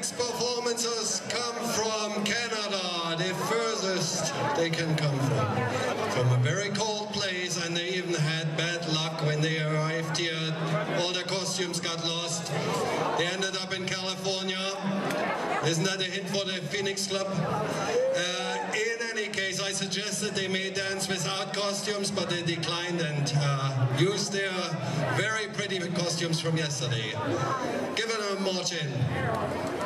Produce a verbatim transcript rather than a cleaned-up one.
next performances come from Canada, the furthest they can come from. From a very cold place, and they even had bad luck when they arrived here. All their costumes got lost. They ended up in California. Isn't that a hit for the Phoenix Club? Uh, in any case, I suggested they may dance without costumes, but they declined and uh, used their very pretty costumes from yesterday. Give it a march in.